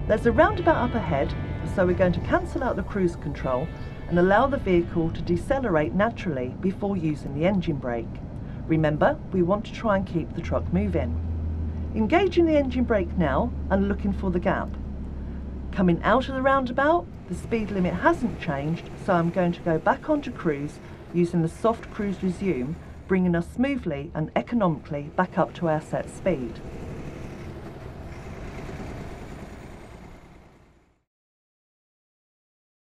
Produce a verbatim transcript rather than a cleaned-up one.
There's a roundabout up ahead, so we're going to cancel out the cruise control and allow the vehicle to decelerate naturally before using the engine brake. Remember, we want to try and keep the truck moving. Engaging the engine brake now and looking for the gap. Coming out of the roundabout, the speed limit hasn't changed, so I'm going to go back onto cruise using the soft cruise resume, bringing us smoothly and economically back up to our set speed.